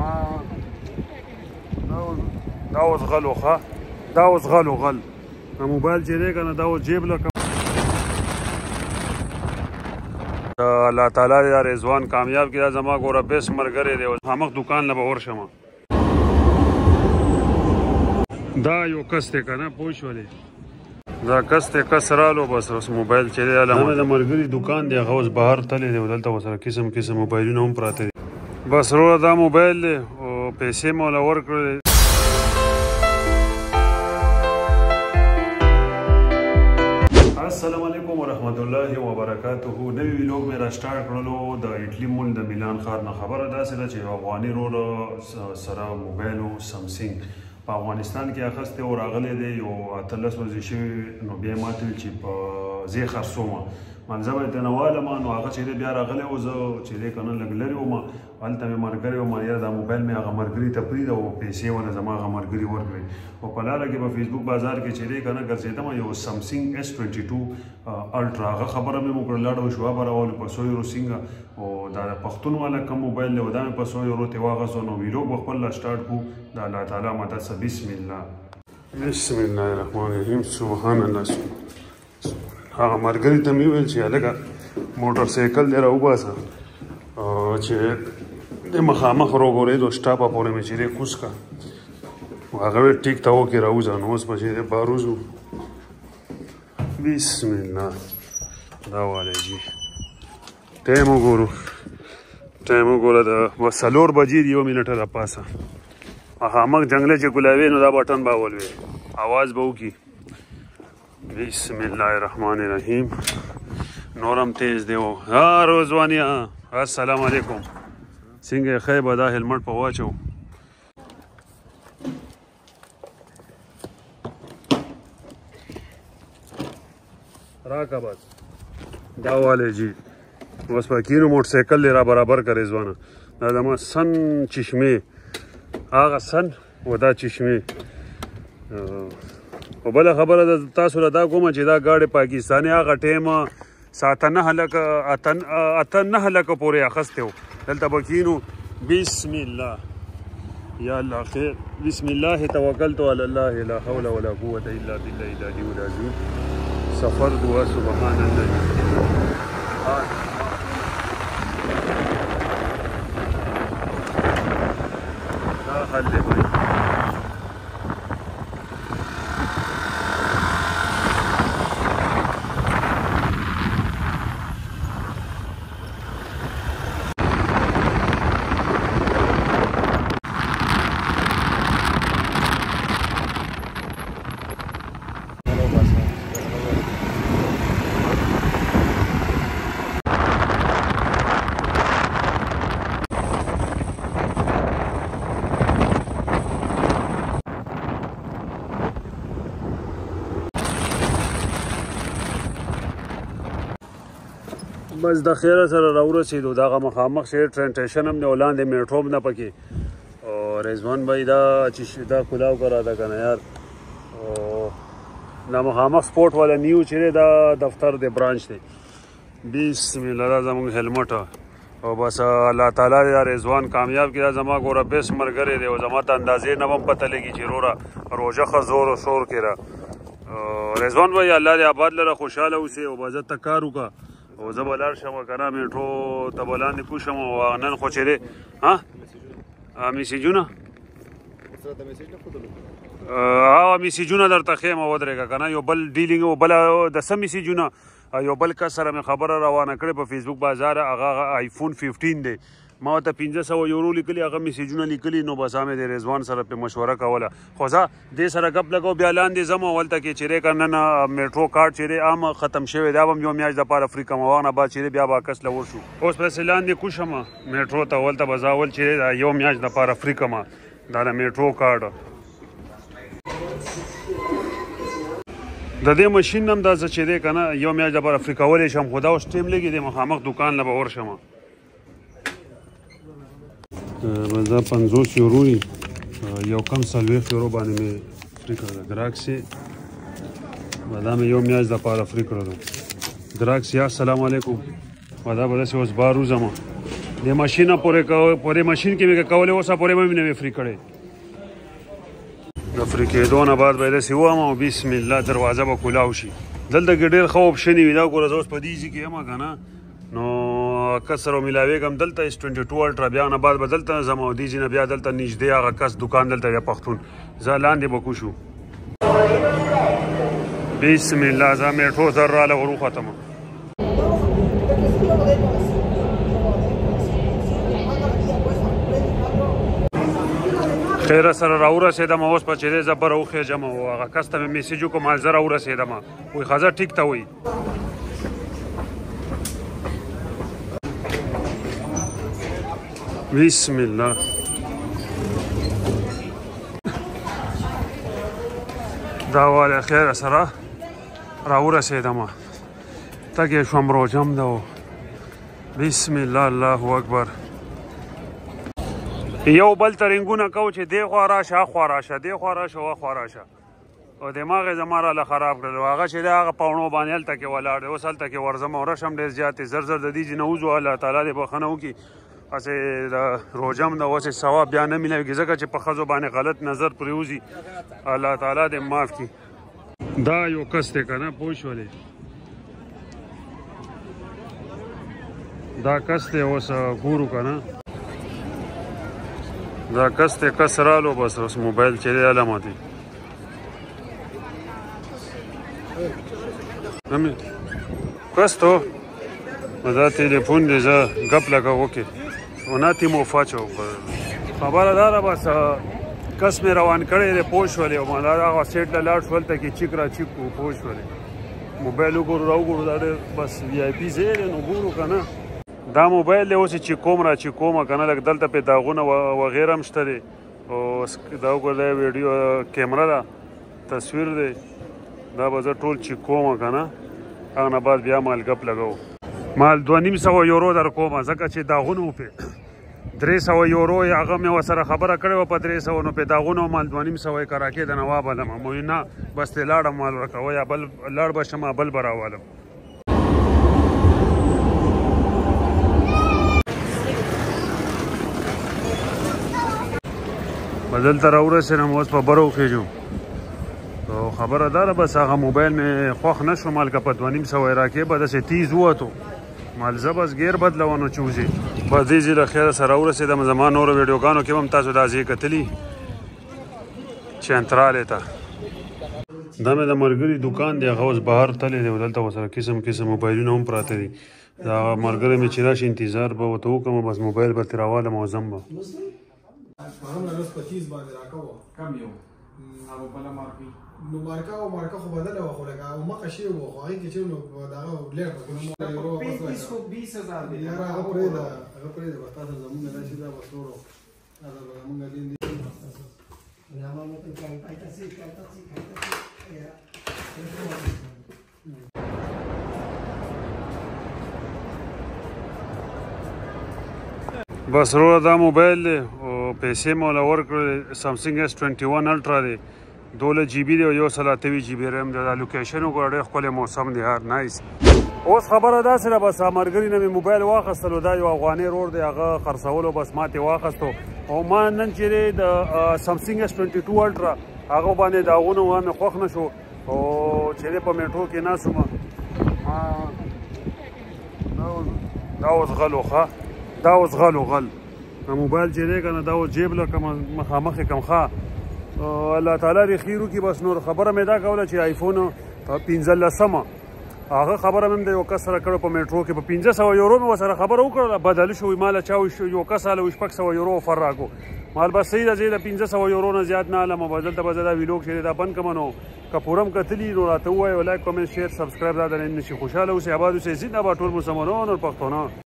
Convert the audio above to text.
دا اوس غل وخه دا اوس غل وغل موبایل چې دی که نه دا اوس جیب لکه الله تعالی دې دا رضوان کامیاب کړي. دا زما ګوره بیسټ ملګری دی. همغ دکان له به ورشمه. دا یو کس دی که نه پوه شولې دا کس دی کس رالو بس اوس موبایل چې دی دا مې د ملګري دکان دی هغه اوس بهر تللی دی او دلته ورسره قسم قسم موبایلونه هم پراته دي. بس وروره دا موبایل دی او پیسې مې وله ورکړلې. السلام علیکم ورحمت الله وبرکاته. نوی ویلوګ مې را سټارټ کړلو د اټلی مول د میلان ښار نه. خبره داسې ده چې یو افغاني ورور سره موبایل و سمسنګ په افغانستان کې اخیستی او راغلی دی یو 18 ورځې شوي. نو بیا یې ماته ویل چې په زه یې خرڅومه منځه به یې ترېنه والمه. نو هغه چې دی بیا راغلی و زه چې دی که نه لږ لرې وم هلته مې ملګری وم یاره دا موبایل مې هغه ملګري ته پرېږده او پیسې ونه زما هغه ملګري ورکړې. او په لاره کې په فیسبوک بازار کې چې دی که نه ګرځېدم یو سمسنګ S22 الټرا هغه خبره مې وکړه لاړه شوه به راولو په 100 یورو څنګه او دا د پښتون والا کم موبایل دی او دا مې په 100 یورو ترې واخیستو. نو ویلوګ به خپل لا سټارټ کړو د الله تعالی مدد سره. بسم الله بسم الله الرحمن الرحیم. سبحان الله. هغه ملګري ته مې وویل چې هلکه موټر سایکل دی راوباسه چې د مخامخ راوګورېدو سټاپه پورې مې چې دی کوز کړه. هغه ویل ټیک ته وکړې راوځه. نو اوس به چې دی باروز و. بسم الله. دا والی جي ټایم وګورو ټایم وګوره د 4 بجې د 1 منټه راپاسه. مخامخ جنګله چې ګلابي نو دا بټن به ولوي اواز به وکړي. بسم الله الرحمن الرحیم. نورم تیز دی و. ها روزوانیا السلام علیکم. څنګه ښه به دا هلمټ په واچو. راکه بس دا والی جي اوس پکینو موټر سایکل دی را برابر که رضوانه. دا زما سن چشمې هغه سن و دا چشمې. او بله خبره ده تاسو له دا کومه چې دا ګاډې پاکستاني هغه ټایمه 8-9 لکه پورې اخیستی و. دلته به کینو. بسم الله یا الله خیر. بسم الله توکلت علی الله لا حول ولا قوة الا بالله العلی العظیم. سفر دعا سبحان الله. دا حل دی بھائی. بس د خیره سره راورسېدو. دغه مخامخ شی ټرین سټیشن هم دی او لاندې میټرو هم ده پکې. او رضوان بھائی دا چې دا کلاو کرا ده که نه یار. او دا مخامخ سپورټ والا نیو چې دی دا دفتر دی برانچ دی. بسم الله. دا زموږ هلمټ او بس الله تعالی دې دا رضوان کامیاب کړي. دا زما ګوره بیسټ ملګری دی او زما ته اندازې نه به هم پته لګي چې وروره روژه ښه زور و شور کړه. رضوان بھائی الله دې آباد لره خوشحاله اوسې او به زه ته کار وکړه او زه به لاړ شم که نه میټرو ته به لاندې کوز شم. او نن خو چې دی میسیجونه میسیجونه درته ښیم ودرېږه که نه. یو بل ډیلینګ او بله د څه میسیجونه یو بل کس سره مې خبره روانه کړې په فیسبوک بازار. هغه آیفون 15 دی. ما ورته 500 یورو لیکلي هغه میسیجونه لیکلي. نو بس مې د رضوان سره پې مشوره کوله. خو زه دې سره ګپ لګو بیا لاندې ځم او هلته کې چې دی که نن میټرو کارډ چې دی عام ختم شوی دی. به هم یو میاشت دپاره فری کړم. هغه نه بعد چې دی بیا به عکس له ورشو. اوس پسې لاندې کوز شم میټرو ته. هلته به زه اول چې دی دا یو میاشت دپاره فری کړم دا د میټرو کارډ. د دې مشین هم دا چې دی که نه یو میاشت دپاره فری کولی شم. خو دا اوس ټیم لګي دی مخامخ دکان له به ورشم. دا 50 یورو دي. یو کم 40 یورو باندې مې فری کړی. ګراکسي دا مې یو میاشت دپاره فری کړی. ګراکسي السلام علیکم. دا به داسې اوس بار وځم د ماشین پورې ماشین کې مې کولې اوسه پورې مې نه فری کړې د فری کېدو نه بعد به داسې ووایم او بسم الله دروازه به کولاو شي دلته کې ډېر ښه اپشن وي دا ګوره زه اوس په دې ځای کې یم که نه نو کس سره ملاوېږم دلته S22 الټرا بیا نه بعد به دلته ځم او دې ځای نه بیا دلته نږدې هغه کس دوکان دلته دی پښتون زه لاندې به کوشو بسم الله زه میټرو زر راله ور وختم خیره سره راورسېدم اوس په چې دی زه به راوخېږم او هغه کس ته مې میسیج وکړم مال زه راورسېدم وایي ښه ځه ټیک ته وایي بسم الله دا والی خیره سره راورسېدم تږی شوم روجم ده بسم الله الله اکبر یو بل ترنګونه کو چې دی خوا راشه اخوا راشه دی خوا راشه او اخوا راشه او دماغ یې زما راله خراب کړل هغه چې دی هغه پاوڼو باندې هلته کې ولاړ دی اوس هلته کې ورځم او رشم ډېر زیات دی زر زر د دې ځای نه وځو الله تعالی دې بښنه وکړي هسې د روژم د اوسې ثواب بیا نه میلاوېږي ځکه چې په ښځو باندې غلط نظر پرېوځي الله تعالی دې معاف کړي دا یو کس دی که نه پوه شولې دا کس دی اوس ګورو که نه دا کس دی کس رالو بس اوس موبایل چې دی علامه دی کس تو دا تلیفون دی زه ګپ لګه وکړې اونا تیمو فاچو خبره دا ده بس کس مې روان کړی دی پوه شولې او مالا هغه سیټ له لاړ شول ته کې چیک را چیک کړو پوه شولې موبایل وګورو راوګورو دا ډېر بس وي آی پي ځای دی نو ګورو که نه دا موبایل دی اوس چې کوم را چې کومه که نه لږ دلته پې داغونه وغیره هم شته دی او دا وګوره دا ویډیو کیمره ده تصویر دی دا به زه ټول چې کومه که نه هغه نه بعد بیا مال ګپ لګو مال 2500 یورو در کومه ځکه چې داغونه و پې 300 یورو یې هغه مې ورسره خبره کړې وه په 300 نو پې داغونه و مال 2500 یې کراکې د نواب علم مو نه بس ترې لاړم مال ورکوه یا بل لاړ به شم بل به راولم دلته راورسېدم اوس په بره وخېږم او خبره دا ده بس هغه موبایل مې خوښ نه شو مال که په 2500 یې راکې به داسې تیز ووتو مال زه بس ګیر بدلوه نو چې وځي بس دې ځای له خیره سره راورسېدم زما نورو ویډیوګانو کې به هم تاسو دا ځای کتلي چنترالې ته دا مې د ملګري دوکان دی هغه اوس بهر تللی دی او دلته ورسره قسم قسم موبایلونه هم پراته دي د هغه ملګری مې چې راشي انتظار به ورته وکړم بس موبایل به ترې راوالم او ځم به هغه نو 25 باندې راکاوه کم یو هغه بل مارکي نو مارکا خو بدله و خو لکه مخه شی و خو هغه کې چې نو دا لیر نو 20 کو 20000 دی هغه پرې دا بس تاسو زمونږ نه شي دا وسورو هغه زمونږ دین دی نه ما مته کوي تاسو بس وروره دا موبایل دی او پیسې مو له ورکړې سامسنګ S21 الټرا دی 12 GB دی او 128 GB ریم دی دا لوکیشن وګوره ډېر ښکلی موسم دی هر نایس اوس خبره داسې ده بس ملګري نه مې موبایل واخیستلو دا یو افغاني رور دی هغه خرڅولو بس ما ترې واخیستو او ما نن چې دی د سامسنګ S22 الټرا هغه باندې داغونه وه مې خوښ نه شو او چې دی په میټرو کې ناست وم دا اوس غل وخه دا اوس غل موبایل چې دی که نه دا اوس جیب له مخامخ یې کم ښه الله تعالی دې خیر وکړي بس نور خبره مې دا کوله چې آیفون 15 هغه خبره مې د یو کس سره کړې په میټرو کې په 500 یورو مې ورسره خبره وکړله بدل شو ماله چا یو کس هله 600 یورو افر راکړو مال بس صحیح ده زه د 500 یورو نه زیات نه هلم به دلته به زه دا ویلوګ چې دا بند کړم نو که پوره م کتلي نو راته ووایه لایک کمنټ شیر سبسکرایب دا د نشي خوشحاله اوسئ آباد اوسئ زنده باد ټول مسلمانان او پښتانه